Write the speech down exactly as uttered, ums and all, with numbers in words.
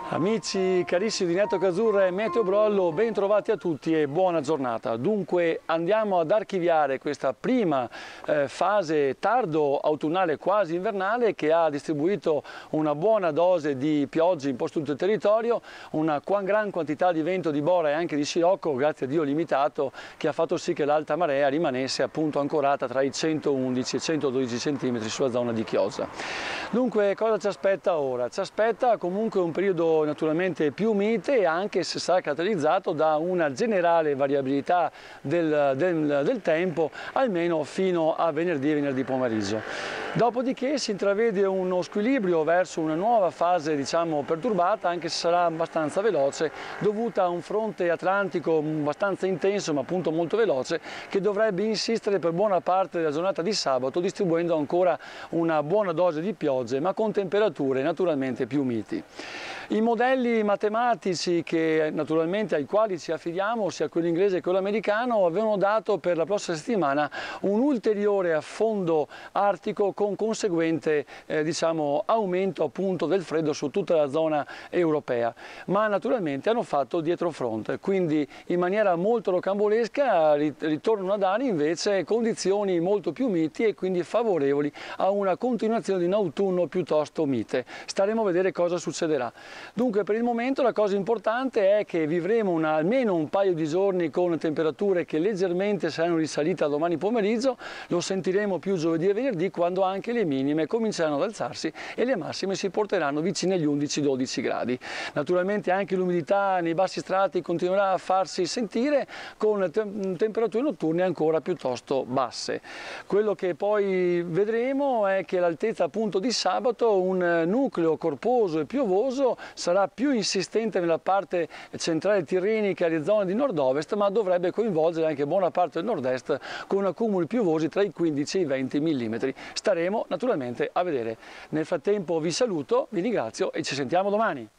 Amici carissimi di Network Azzurra e Meteo Brollo, ben trovati a tutti e buona giornata. Dunque andiamo ad archiviare questa prima eh, fase tardo autunnale quasi invernale che ha distribuito una buona dose di piogge in po' su tutto il territorio, una gran quantità di vento di bora e anche di scirocco, grazie a Dio limitato, che ha fatto sì che l'alta marea rimanesse appunto ancorata tra i centoundici e i centododici centimetri sulla zona di Chiosa. Dunque cosa ci aspetta ora? Ci aspetta comunque un periodo naturalmente più mite, anche se sarà caratterizzato da una generale variabilità del, del, del tempo, almeno fino a venerdì e venerdì pomeriggio. Dopodiché si intravede uno squilibrio verso una nuova fase, diciamo, perturbata, anche se sarà abbastanza veloce, dovuta a un fronte atlantico abbastanza intenso, ma appunto molto veloce, che dovrebbe insistere per buona parte della giornata di sabato, distribuendo ancora una buona dose di piogge, ma con temperature naturalmente più miti. I modelli matematici che, naturalmente, ai quali ci affidiamo, sia quello inglese che quello americano, avevano dato per la prossima settimana un ulteriore affondo artico con conseguente eh, diciamo, aumento appunto del freddo su tutta la zona europea, ma naturalmente hanno fatto dietrofront, quindi in maniera molto rocambolesca ritornano a dare invece condizioni molto più miti e quindi favorevoli a una continuazione di un autunno piuttosto mite. Staremo a vedere cosa succederà. Dunque per il momento la cosa importante è che vivremo una, almeno un paio di giorni con temperature che leggermente saranno risalite a domani pomeriggio, lo sentiremo più giovedì e venerdì quando anche le minime cominceranno ad alzarsi e le massime si porteranno vicine agli undici dodici gradi. Naturalmente anche l'umidità nei bassi strati continuerà a farsi sentire con te temperature notturne ancora piuttosto basse. Quello che poi vedremo è che all'altezza appunto di sabato un nucleo corposo e piovoso sarà più insistente nella parte centrale tirrenica e le zone di nord-ovest, ma dovrebbe coinvolgere anche buona parte del nord-est con accumuli piovosi tra i quindici e i venti millimetri. Staremo naturalmente a vedere. Nel frattempo vi saluto, vi ringrazio e ci sentiamo domani.